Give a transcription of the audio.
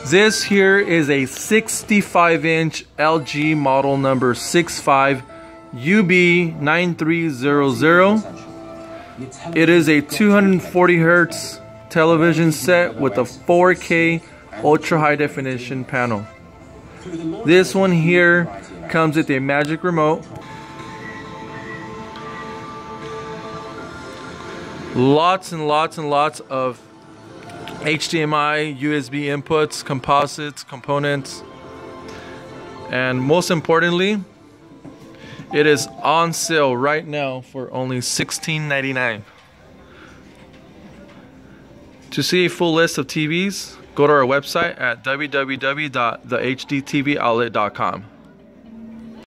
This here is a 65-inch LG model number 65UB9300. It is a 240 Hertz television set with a 4K ultra high definition panel. This one here comes with a magic remote, lots and lots and lots of HDMI, USB inputs, composites, components, and most importantly, it is on sale right now for only $16.99. To see a full list of TVs, go to our website at www.thehdtvoutlet.com.